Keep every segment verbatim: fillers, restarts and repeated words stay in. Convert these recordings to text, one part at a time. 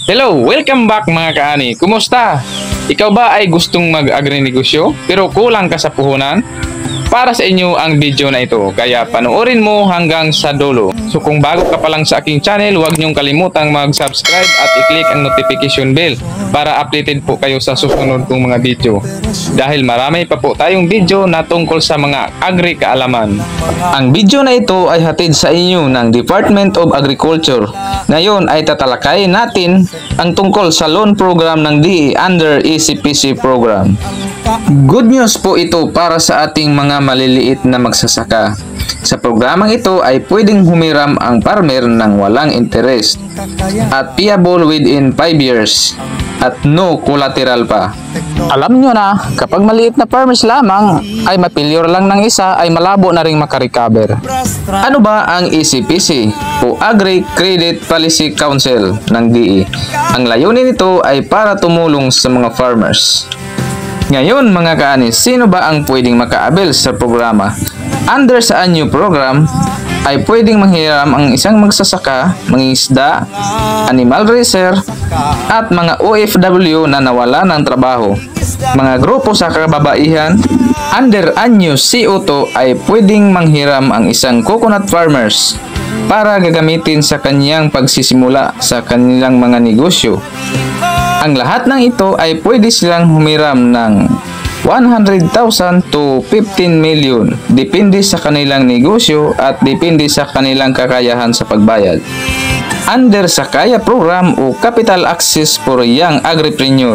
Hello! Welcome back mga kaani! Kumusta? Ikaw ba ay gustong mag-agrinegosyo pero kulang ka sa puhunan? Para sa inyo ang video na ito, kaya panoorin mo hanggang sa dulo. So kung bago ka pa lang sa aking channel, huwag niyong kalimutang mag-subscribe at i-click ang notification bell para updated po kayo sa susunod kong mga video. Dahil marami pa po tayong video na tungkol sa mga agri-kaalaman. Ang video na ito ay hatid sa inyo ng Department of Agriculture. Ngayon ay tatalakayin natin ang tungkol sa loan program ng D E under E C P C program. Good news po ito para sa ating mga maliliit na magsasaka. Sa programang ito ay pwedeng humiram ang farmer ng walang interest at payable within five years at no collateral pa. Alam nyo na, kapag maliit na farmers lamang ay mapilyor lang ng isa ay malabo na ring makarecover. Ano ba ang E C P C o Agri Credit Policy Council ng D E? Ang layunin nito ay para tumulong sa mga farmers. Ngayon mga kaani, sino ba ang pwedeng maka-avail sa programa? Under sa anyo program ay pwedeng manghiram ang isang magsasaka, mangingisda, animal raiser, at mga O F W na nawala ng trabaho. Mga grupo sa kababaihan, under anyo C O two ay pwedeng manghiram ang isang coconut farmers para gagamitin sa kanyang pagsisimula sa kanilang mga negosyo. Ang lahat ng ito ay pwede silang humiram ng one hundred thousand to fifteen million depende sa kanilang negosyo at depende sa kanilang kakayahan sa pagbayad. Under sa Kaya program o Capital Access for Young Agripreneur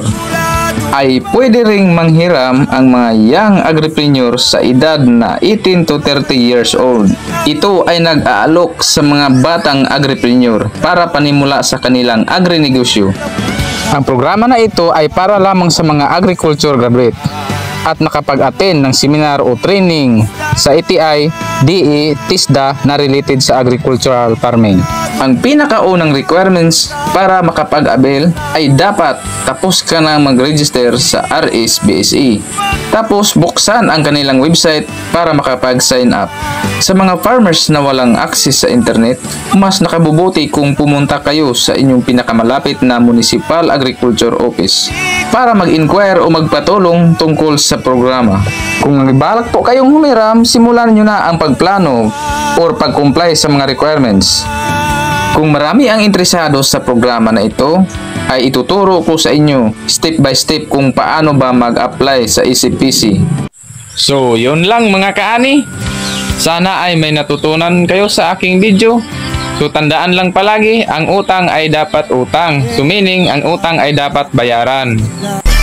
ay pwede ring manghiram ang mga young agripreneur sa edad na eighteen to thirty years old. Ito ay nag-aalok sa mga batang agripreneur para panimula sa kanilang agrinegosyo. Ang programa na ito ay para lamang sa mga agriculture graduate at nakapag-attend ng seminar o training sa A T I, D E, TISDA na related sa agricultural farming. Ang pinakaunang requirements para makapag-avail ay dapat tapos ka na mag-register sa R S B S E. Tapos buksan ang kanilang website para makapag-sign up. Sa mga farmers na walang access sa internet, mas nakabubuti kung pumunta kayo sa inyong pinakamalapit na Municipal Agriculture Office para mag-inquire o magpatulong tungkol sa programa. Kung nagbalak po kayong humiram, simulan nyo na ang pagplano or pag-comply sa mga requirements. Kung marami ang interesado sa programa na ito, ay ituturo ko sa inyo step by step kung paano ba mag-apply sa E C P C. So, yun lang mga kaani. Sana ay may natutunan kayo sa aking video. So, tandaan lang palagi, ang utang ay dapat utang. So, meaning, ang utang ay dapat bayaran.